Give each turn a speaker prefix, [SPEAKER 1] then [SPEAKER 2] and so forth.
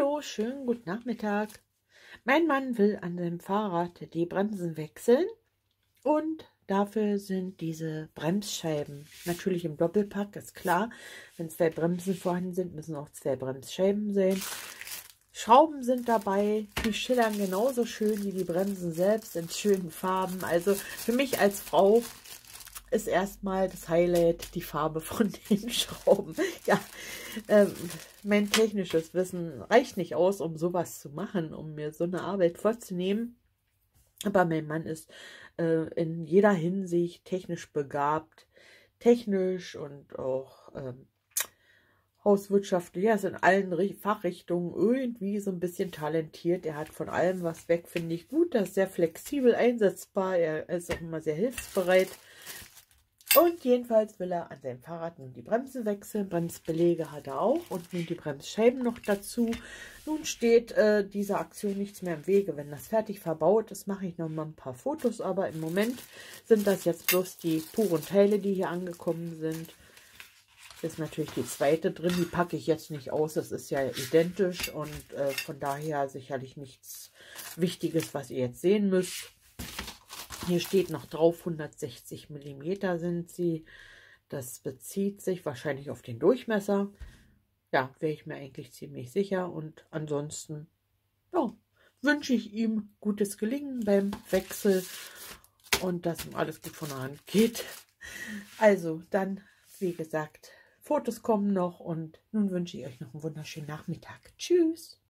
[SPEAKER 1] Hallo, schönen guten Nachmittag. Mein Mann will an seinem Fahrrad die Bremsen wechseln und dafür sind diese Bremsscheiben natürlich im Doppelpack, ist klar. Wenn 2 Bremsen vorhanden sind, müssen auch 2 Bremsscheiben sein. Schrauben sind dabei, die schillern genauso schön wie die Bremsen selbst in schönen Farben. Also für mich als Frau ist erstmal das Highlight die Farbe von den Schrauben. Ja, mein technisches Wissen reicht nicht aus, um sowas zu machen, um mir so eine Arbeit vorzunehmen. Aber mein Mann ist in jeder Hinsicht technisch begabt, technisch und auch hauswirtschaftlich, er ist in allen Fachrichtungen irgendwie so ein bisschen talentiert. Er hat von allem was weg, finde ich gut. Er ist sehr flexibel einsetzbar, er ist auch immer sehr hilfsbereit. Und jedenfalls will er an seinem Fahrrad nun die Bremse wechseln. Bremsbeläge hat er auch und nun die Bremsscheiben noch dazu. Nun steht dieser Aktion nichts mehr im Wege. Wenn das fertig verbaut ist, mache ich noch mal ein paar Fotos. Aber im Moment sind das jetzt bloß die puren Teile, die hier angekommen sind. Hier ist natürlich die zweite drin. Die packe ich jetzt nicht aus. Das ist ja identisch und von daher sicherlich nichts Wichtiges, was ihr jetzt sehen müsst. Hier steht noch drauf, 160 mm sind sie. Das bezieht sich wahrscheinlich auf den Durchmesser. Ja, wäre ich mir eigentlich ziemlich sicher. Und ansonsten ja, wünsche ich ihm gutes Gelingen beim Wechsel und dass ihm alles gut von der Hand geht. Also dann, wie gesagt, Fotos kommen noch und nun wünsche ich euch noch einen wunderschönen Nachmittag. Tschüss!